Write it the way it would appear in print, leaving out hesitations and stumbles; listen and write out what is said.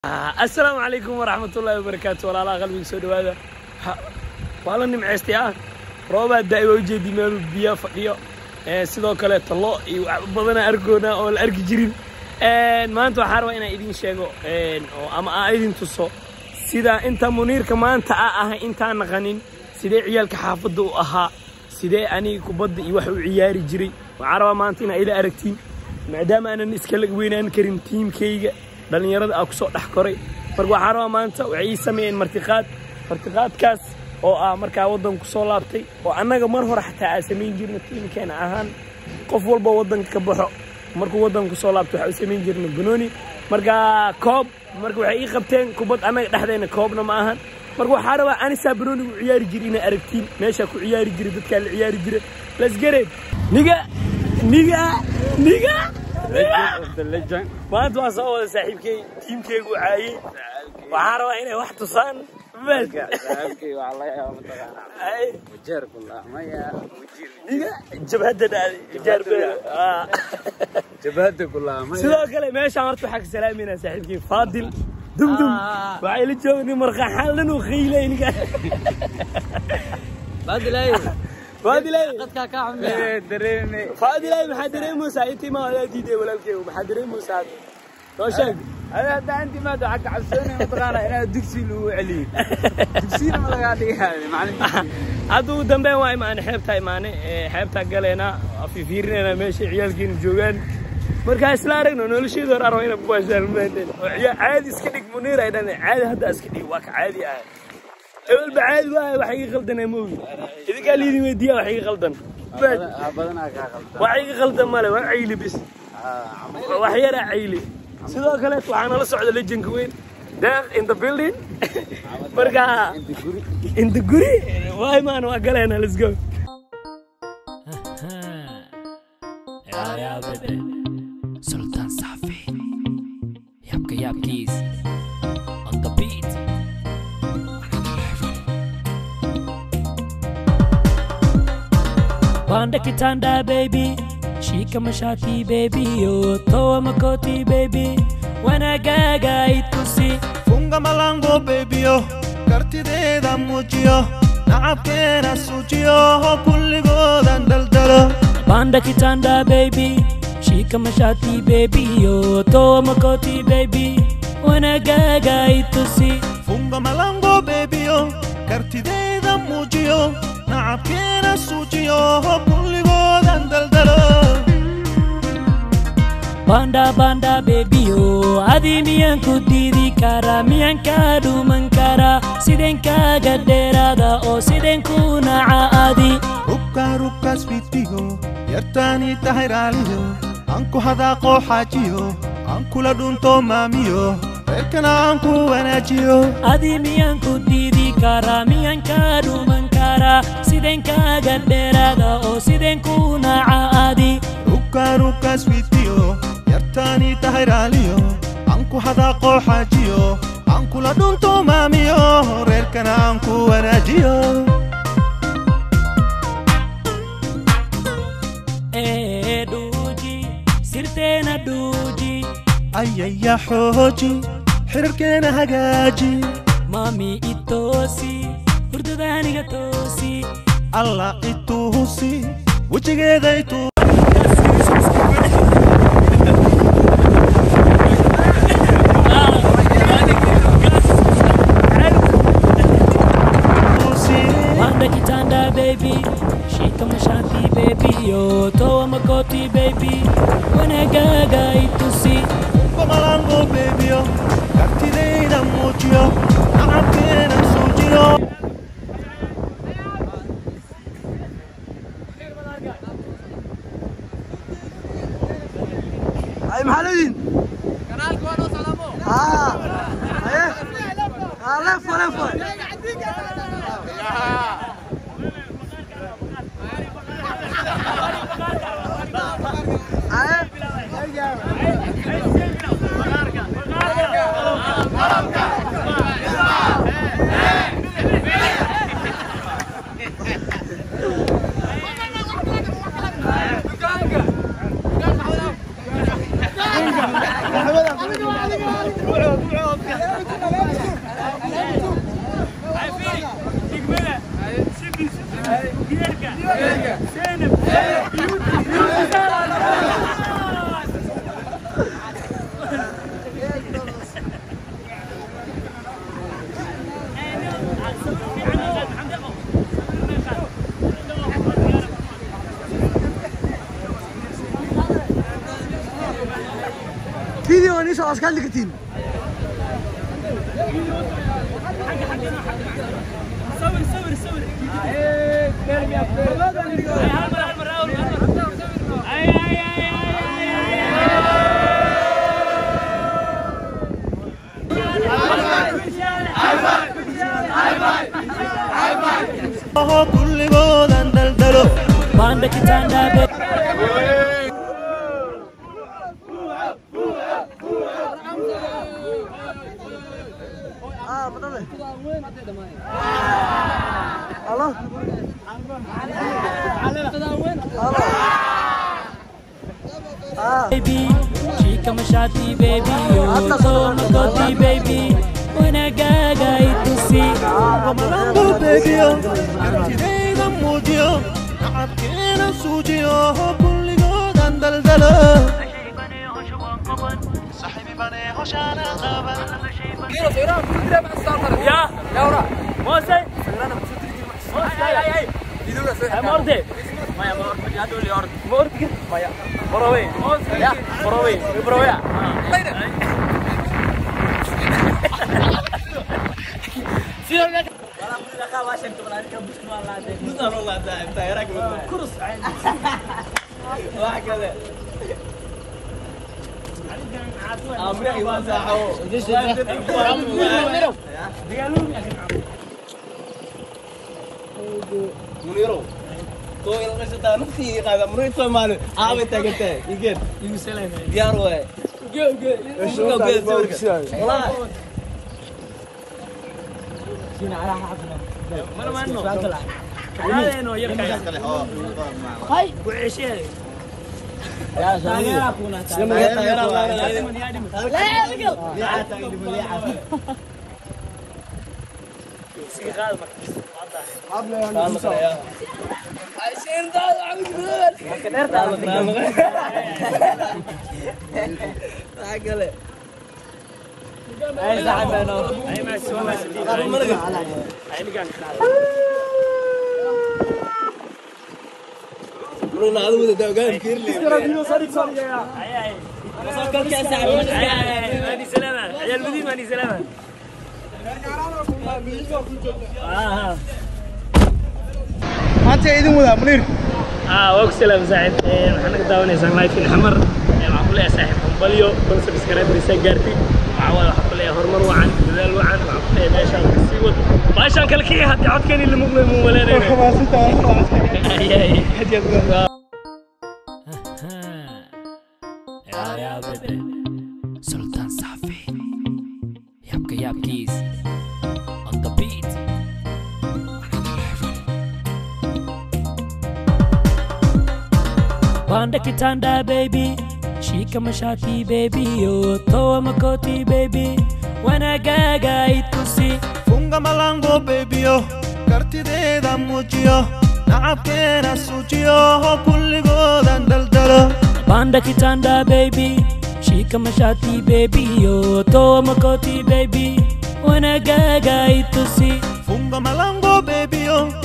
السلام عليكم ورحمة الله وبركاته. ولا لا قلبي سود هذا والله إني معستيا روبا داي وجدي مالو بيا فقيا سيدو كله الله بدنا أرجونا أو الأرج جرين ما أنتوا حاروا إنا إيدين شيء أما إيدين تصو سيدا أنت منير كمان تأه أنت نغنين سيدا عيالك حافظوا أها سيدا أني كبد يوحوا عياري جري وعربا ما أنتنا إلى أركتين معدام أنا نسكلك وين أنا كريم تيم كيجا dhalinyarada aan ku soo dhax koray marka waxaan rabaa maanta waxay sameeyeen martiqaadkaas oo markaa wadan ku soo laabtay oo anaga mar hore xataa aan sameyn jirnay tiimkeena ahaan qof walba wadanka ka baxo markuu wadan ku soo laabto waxa uu sameyn jirnay banooni marka koob marka waxay ii qabteen kubad anaga dhaxdeena koobna ma ahan marka waxaan rabaa anisa banooni u ciyaari jiray inay aragtiin meesha ku ciyaari jiray dadka la ciyaari jiray let's get it niga ما أنت وصل صاحبك تيم كي وعاي وعاروا هنا واحد تصان بس صاحبك والله يا متقنا مجر كلها ما يا مجر جبهة جار جبهة كلها ما سلوا كله ما شعرت حق سلامنا صاحبك فاضل دم وعيل جوني مرخى حالنا وخيلين فاضل فادلي قد كاكا عمي دريمي فادلي محدرين مساعدتي ما ولا جديد ولا الكي ومحدرين مساعد توشك انا عندي ما دعك عسوني متقانا انا دكسي لو علي دكسينا ما لغادي هذه معلم عدو دنبين واي معنا حيبتا معنا حيبتا قالينا في فيرنا ماشي عيالكين جوغان marka isla aragno noloshii hore arwayna ku waashaan meeldeen caadi iska dhig Munir ay dhan caadi hadda iska dhig waa ka caadi ah أول بعد وحقي غلطنا موي إذا قال لي وديا وحقي غلطنا بدنا وحقي غلطنا ماله وعيلي بس وحيرة عيلي سيدا كلت وحنا لصعد اللجن كوين ده in the building برجع in the guri واي ما أنا وقالنا let's go يا بدر سلطان صافي يبقى please on the beat Panda kitanda baby, shika mashati baby, yo toa makoti baby, wana gaga itusi. Funga malango baby yo, kartide da muchio, naab kena suchio, kulli godan daldalo. Panda kitanda baby, shika mashati baby, yo toa makoti baby, wana gaga itusi. Funga malango baby yo, kartide da muchio. نعب كنا سوتيو كل غدان دلدلو Banda baby yo adi miyan kudidi kara miyan kadu mankara siden kaga derada o siden kuna aadi rukka sweetigo yartani tahiraliyo anku hadaqo hajiyo anku la dunto mamiyo rekana anku wanajiyo adi miyan kudidi kara miyan kadu mankara siden kaga derada o siden kuna aadi rukka sweetiyo yartani tahiraliyo anku hadaqo hajiyo anku la dunto mamiyo rekana anku wanajiyo دوجي سرتنا دوجي أي يا حوجي حركنا هجاجي مامي إتوسي ورداني قتوسي الله إتوسي وجهي ذيتو Kitanda baby, shika mashati baby, yo toa makoti baby, wana gaga itusi. Malango baby yo, kartide da muchio, naab kena suchio. اسكان لكتين صور كل جودان دلدلو باندك تاندا baby chica mashati baby so magoti baby وانا gaga itusi Malambo baby kartideyda muujiyo nacabkeena suujiyo kulli goodan daldalo صاحبي بني هوشانا qaban يا ورا موسى مورد ما يا مورد يا دول يورد مورد ما يا بروي يا بروي بروي سير لك ولا بدنا خاوش انت ولا كبش والله ده بزر والله ده انت يا راجل كرس واحد كذا امري واسعه منيرو تو القصه نفسي هذا مريت ماله عامل تاكلته يجي يسلم ديار وين جو والله فينا على حقنا ما انه لا انه يركع هاي وعشي يا سلام لما يا لا يا عايشين دار عمود كنرت عقله اي زعل انا اي ما سوى ما سدي اي نقال قولنا هذا ده قال كير لي اي وصل كاس ساعه ماني سلامه عيال المدينه ماني سلامه maanta idin wada Munir واك سلام سعيد waxaan ka daawanaysaa live in xamar waxaan ku leeyahay saaxiib Hambalyo kun subscribe risa gaartay waxaan ku leeyahay horumar wacan dadaal wacan waxaan ku leeyahay meeshaan ka sii wad baashan kale kii hadii codkeeni la maqlay muu maleeyahay يا بيبي سلطان صافي يبقى يبكيز on the beat Panda kitanda baby shika mashati baby yo toa makoti baby wana gaga itusi funga malango baby kartideyda muujiyo nacabkeena suujiyo kulli goodan daldalo Panda kitanda baby shika mashati baby yo toa makoti baby wana gaga itusi funga malango baby